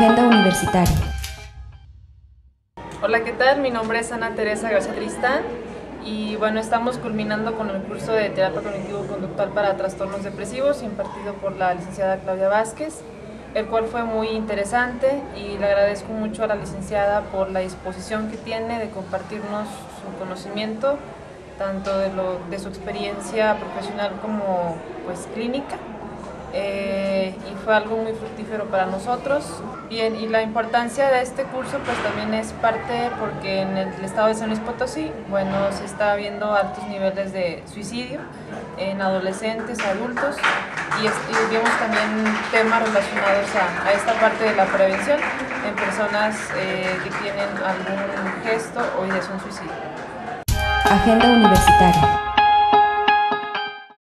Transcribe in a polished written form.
Agenda Universitaria. Hola, ¿qué tal? Mi nombre es Ana Teresa García Tristán y bueno, estamos culminando con el curso de terapia cognitivo-conductual para trastornos depresivos impartido por la licenciada Claudia Vázquez, el cual fue muy interesante y le agradezco mucho a la licenciada por la disposición que tiene de compartirnos su conocimiento, tanto de su experiencia profesional como pues clínica. Y fue algo muy fructífero para nosotros. Bien, y la importancia de este curso pues también es parte porque en el estado de San Luis Potosí, bueno, se está viendo altos niveles de suicidio en adolescentes, adultos, y vimos también temas relacionados a esta parte de la prevención en personas que tienen algún gesto o ideación suicida. Agenda Universitaria.